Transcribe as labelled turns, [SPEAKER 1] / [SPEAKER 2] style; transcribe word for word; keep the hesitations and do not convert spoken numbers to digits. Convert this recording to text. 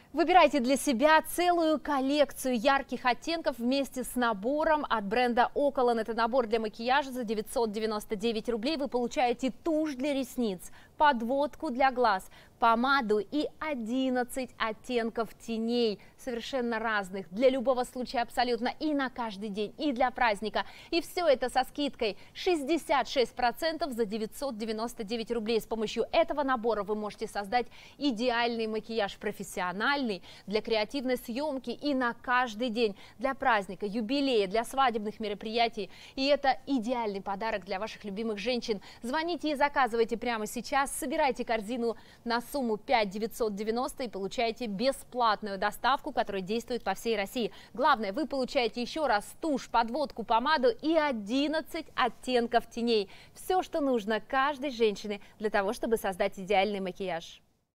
[SPEAKER 1] Выбирайте для себя целую коллекцию ярких оттенков вместе с набором от бренда Occolon. Это набор для макияжа за девятьсот девяносто девять рублей. Вы получаете тушь для ресниц, подводку для глаз, помаду и одиннадцать оттенков теней, совершенно разных, для любого случая абсолютно, и на каждый день, и для праздника. И все это со скидкой шестьдесят шесть процентов за девятьсот девяносто девять рублей. С помощью этого набора вы можете создать идеальный макияж, профессиональный, для креативной съемки и на каждый день, для праздника, юбилея, для свадебных мероприятий. И это идеальный подарок для ваших любимых женщин. Звоните и заказывайте прямо сейчас. Собирайте корзину на сумму пять тысяч девятьсот девяносто и получаете бесплатную доставку, которая действует по всей России. Главное, вы получаете еще раз тушь, подводку, помаду и одиннадцать оттенков теней. Все, что нужно каждой женщине для того, чтобы создать идеальный макияж.